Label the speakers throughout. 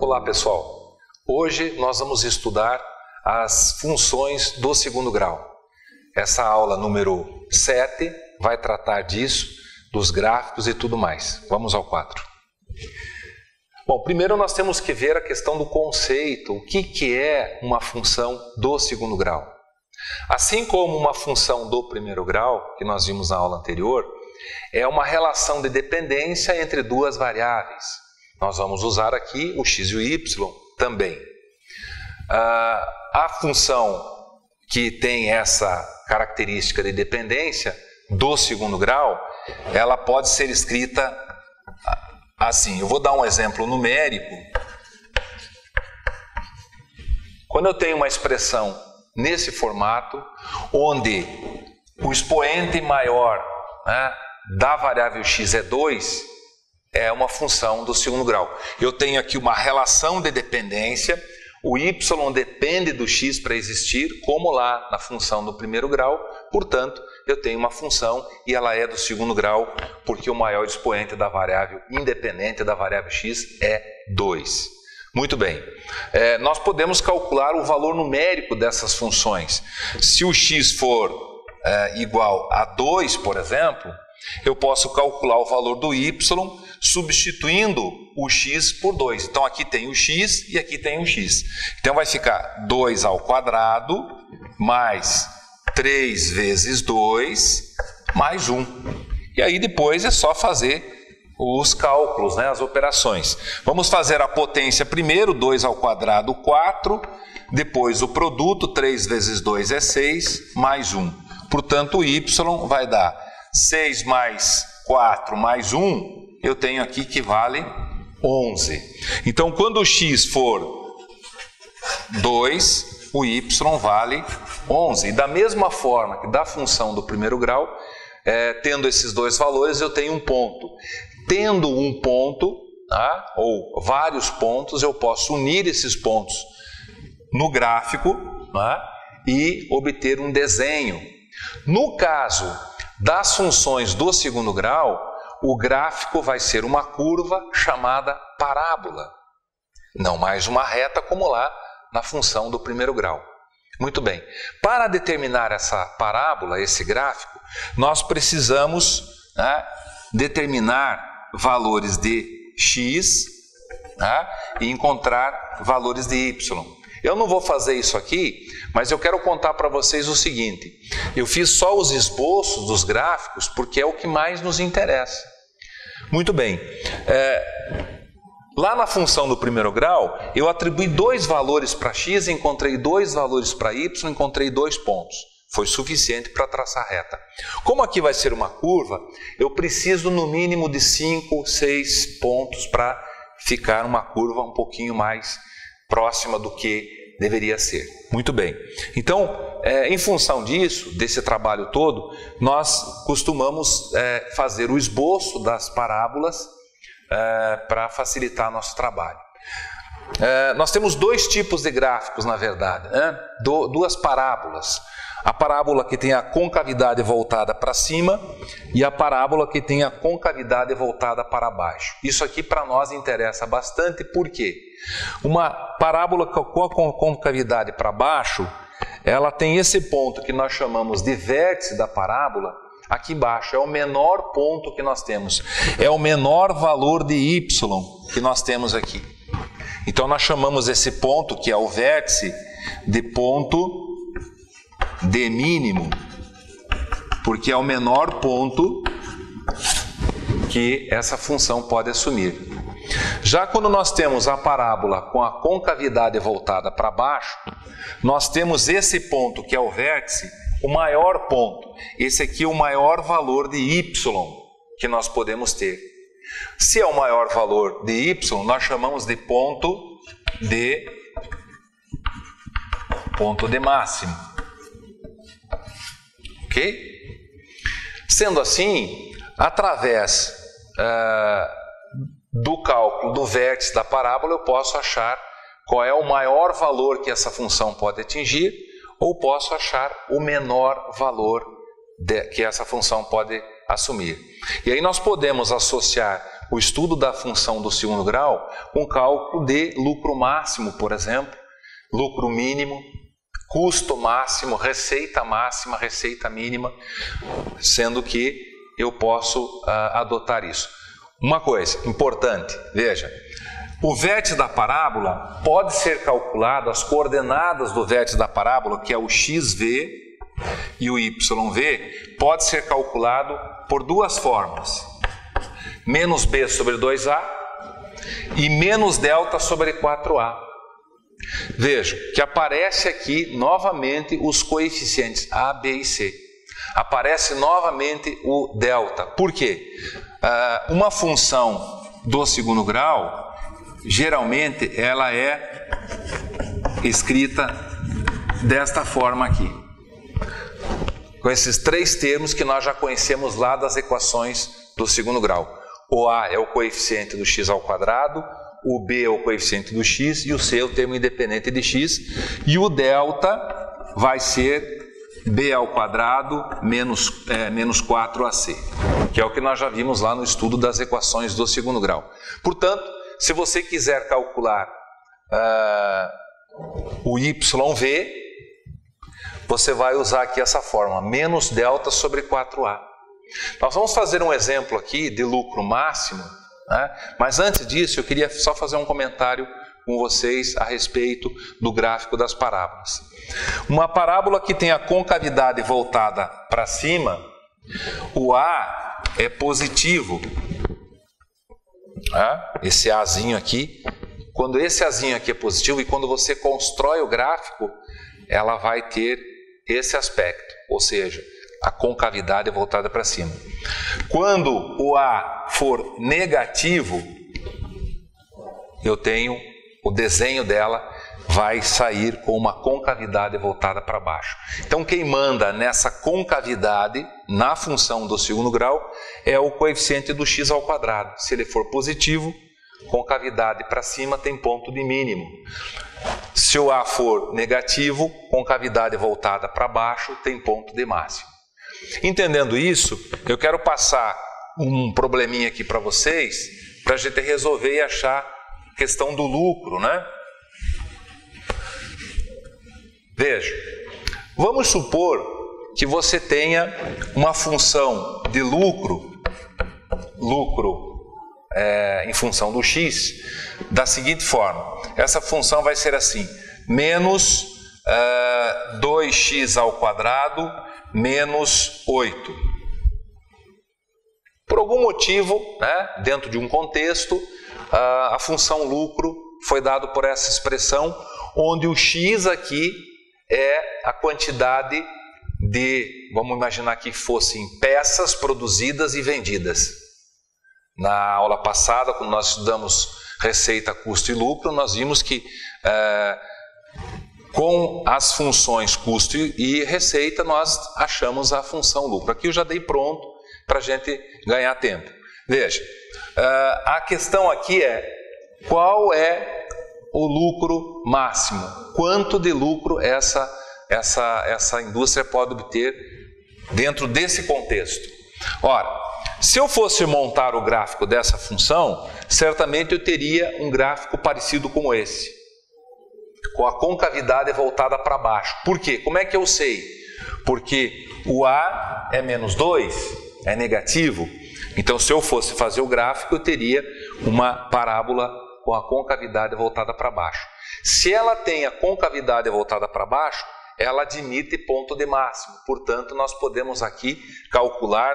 Speaker 1: Olá pessoal, hoje nós vamos estudar as funções do segundo grau. Essa aula número 7 vai tratar disso, dos gráficos e tudo mais. Vamos ao 4. Bom, primeiro nós temos que ver a questão do conceito, o que é uma função do segundo grau. Assim como uma função do primeiro grau, que nós vimos na aula anterior, é uma relação de dependência entre duas variáveis. Nós vamos usar aqui o x e o y também. A função que tem essa característica de dependência do segundo grau, ela pode ser escrita assim. Eu vou dar um exemplo numérico. Quando eu tenho uma expressão nesse formato, onde o expoente maior, da variável x é 2, é uma função do segundo grau. Eu tenho aqui uma relação de dependência, o y depende do x para existir, como lá na função do primeiro grau, portanto, eu tenho uma função e ela é do segundo grau, porque o maior expoente da variável independente da variável x é 2. Muito bem, nós podemos calcular o valor numérico dessas funções. Se o x for igual a 2, por exemplo, eu posso calcular o valor do y substituindo o x por 2. Então aqui tem o x e aqui tem o x. Então vai ficar 2 ao quadrado mais 3 vezes 2 mais 1. E aí depois é só fazer os cálculos, as operações. Vamos fazer a potência primeiro, 2 ao quadrado, 4. Depois o produto, 3 vezes 2 é 6, mais 1. Portanto, o y vai dar 6 mais 4 mais 1, eu tenho aqui que vale 11. Então, quando o x for 2, o y vale 11. E da mesma forma que da função do primeiro grau, tendo esses dois valores, eu tenho um ponto. Tendo um ponto, ou vários pontos, eu posso unir esses pontos no gráfico e obter um desenho. No caso das funções do segundo grau, o gráfico vai ser uma curva chamada parábola, não mais uma reta como lá na função do primeiro grau. Muito bem, para determinar essa parábola, esse gráfico, nós precisamos determinar valores de x e encontrar valores de y. Eu não vou fazer isso aqui, mas eu quero contar para vocês o seguinte. Eu fiz só os esboços dos gráficos porque é o que mais nos interessa. Muito bem. Lá na função do primeiro grau, eu atribuí 2 valores para x, encontrei 2 valores para y, encontrei 2 pontos. Foi suficiente para traçar a reta. Como aqui vai ser uma curva, eu preciso no mínimo de 5, 6 pontos para ficar uma curva um pouquinho mais próxima do que deveria ser. Muito bem. Então, em função disso, desse trabalho todo, nós costumamos fazer o esboço das parábolas para facilitar nosso trabalho. Nós temos 2 tipos de gráficos, na verdade, duas parábolas. A parábola que tem a concavidade voltada para cima e a parábola que tem a concavidade voltada para baixo. Isso aqui para nós interessa bastante, porque uma parábola com a concavidade para baixo, ela tem esse ponto que nós chamamos de vértice da parábola, aqui embaixo, é o menor ponto que nós temos, é o menor valor de y que nós temos aqui. Então nós chamamos esse ponto, que é o vértice, de ponto D mínimo, porque é o menor ponto que essa função pode assumir. Já quando nós temos a parábola com a concavidade voltada para baixo, nós temos esse ponto que é o vértice, o maior ponto. Esse aqui é o maior valor de y que nós podemos ter. Se é o maior valor de y, nós chamamos de ponto D máximo. Ok? Sendo assim, através do cálculo do vértice da parábola, eu posso achar qual é o maior valor que essa função pode atingir, ou posso achar o menor valor que essa função pode assumir. E aí nós podemos associar o estudo da função do segundo grau com cálculo de lucro máximo, por exemplo, lucro mínimo, custo máximo, receita máxima, receita mínima, sendo que eu posso adotar isso. Uma coisa importante, veja, o vértice da parábola pode ser calculado, as coordenadas do vértice da parábola, que é o xv e o yv, pode ser calculado por duas formas: menos b sobre 2a e menos delta sobre 4a. Veja que aparece aqui novamente os coeficientes a, b e c. Aparece novamente o delta. Por quê? Uma função do segundo grau, geralmente ela é escrita desta forma aqui, com esses três termos que nós já conhecemos lá das equações do segundo grau. O a é o coeficiente do x ao quadrado, o b é o coeficiente do x e o c é o termo independente de x, e o delta vai ser b ao quadrado menos 4ac, que é o que nós já vimos lá no estudo das equações do segundo grau. Portanto, se você quiser calcular o yv, você vai usar aqui essa fórmula, menos delta sobre 4a. Nós vamos fazer um exemplo aqui de lucro máximo, né? Mas antes disso eu queria só fazer um comentário com vocês a respeito do gráfico das parábolas. Uma parábola que tem a concavidade voltada para cima, o A é positivo. Esse Azinho aqui, quando esse Azinho aqui é positivo e quando você constrói o gráfico, ela vai ter esse aspecto, ou seja, a concavidade é voltada para cima. Quando o A for negativo, eu tenho o desenho dela vai sair com uma concavidade voltada para baixo. Então quem manda nessa concavidade na função do segundo grau é o coeficiente do x ao quadrado. Se ele for positivo, concavidade para cima tem ponto de mínimo. Se o A for negativo, concavidade voltada para baixo tem ponto de máximo. Entendendo isso, eu quero passar um probleminha aqui para vocês, para a gente resolver e achar a questão do lucro, né? Veja, vamos supor que você tenha uma função de lucro em função do x, da seguinte forma. Essa função vai ser assim, menos 2x ao quadrado menos 8. Por algum motivo, né, dentro de um contexto, a função lucro foi dado por essa expressão, onde o x aqui é a quantidade de, vamos imaginar que fossem peças produzidas e vendidas. Na aula passada, quando nós estudamos receita, custo e lucro, nós vimos que com as funções custo e receita, nós achamos a função lucro. Aqui eu já dei pronto para a gente ganhar tempo. Veja, a questão aqui é qual é o lucro máximo? Quanto de lucro essa indústria pode obter dentro desse contexto? Ora, se eu fosse montar o gráfico dessa função, certamente eu teria um gráfico parecido com esse, com a concavidade voltada para baixo. Por quê? Como é que eu sei? Porque o A é menos 2, é negativo. Então, se eu fosse fazer o gráfico, eu teria uma parábola com a concavidade voltada para baixo. Se ela tem a concavidade voltada para baixo, ela admite ponto de máximo. Portanto, nós podemos aqui calcular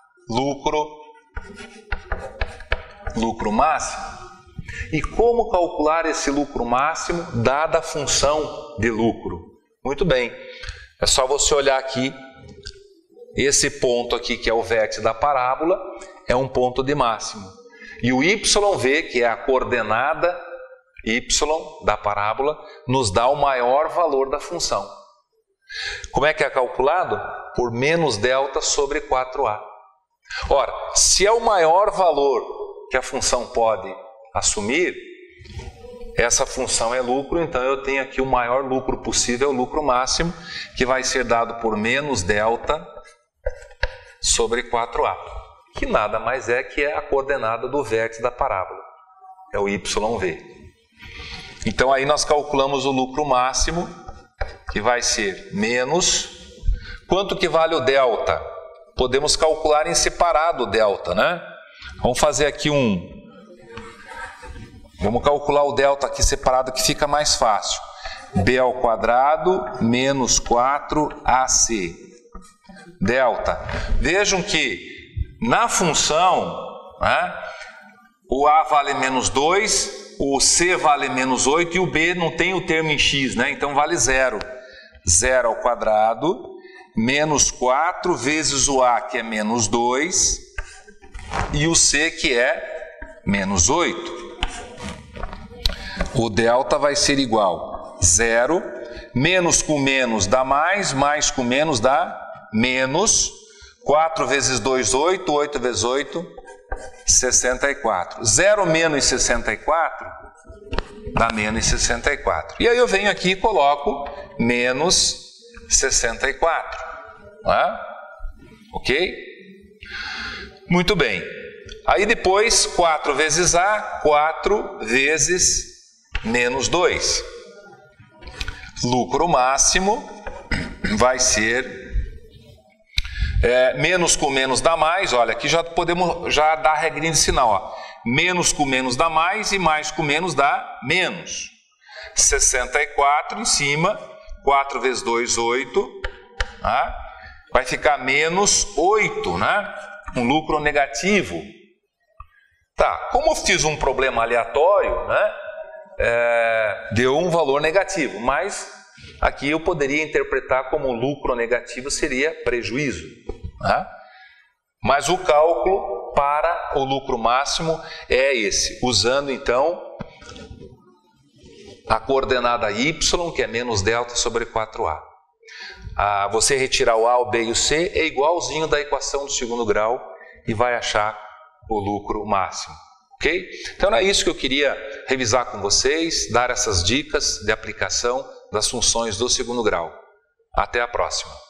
Speaker 1: lucro máximo. E como calcular esse lucro máximo dada a função de lucro? Muito bem, é só você olhar aqui, esse ponto aqui que é o vértice da parábola, é um ponto de máximo. E o YV, que é a coordenada y da parábola, nos dá o maior valor da função. Como é que é calculado? Por menos delta sobre 4a. Ora, se é o maior valor que a função pode assumir, essa função é lucro, então eu tenho aqui o maior lucro possível, o lucro máximo, que vai ser dado por menos delta sobre 4a. que nada mais é que a coordenada do vértice da parábola, é o YV. Então aí nós calculamos o lucro máximo, que vai ser menos, quanto que vale o delta? Podemos calcular em separado o delta, né? Vamos fazer aqui vamos calcular o delta aqui separado que fica mais fácil. B ao quadrado menos 4AC. Delta. Vejam que na função, né, o A vale menos 2, o C vale menos 8 e o B não tem o termo em x, né? Então vale 0. 0 ao quadrado menos 4 vezes o A, que é menos 2, e o C, que é menos 8. O delta vai ser igual a 0, menos com menos dá mais com menos dá menos, 4 vezes 2, 8, 8 vezes 8, 64. 0 menos 64 dá menos 64. E aí eu venho aqui e coloco menos 64. Não é? Ok? Muito bem. Aí depois, 4 vezes A, 4 vezes menos 2. Lucro máximo vai ser menos com menos dá mais. Olha, aqui já podemos dar a regrinha de sinal. Ó. Menos com menos dá mais e mais com menos dá menos. 64 em cima, 4 vezes 2, 8. Tá? Vai ficar menos 8, né? Um lucro negativo. Tá, como eu fiz um problema aleatório, né? Deu um valor negativo, mas aqui eu poderia interpretar como lucro negativo seria prejuízo. Né? Mas o cálculo para o lucro máximo é esse, usando então a coordenada y, que é menos delta sobre 4a. Você retirar o a, o b e o c é igualzinho da equação do segundo grau e vai achar o lucro máximo. Ok? Então é isso que eu queria revisar com vocês, dar essas dicas de aplicação das funções do segundo grau. Até a próxima.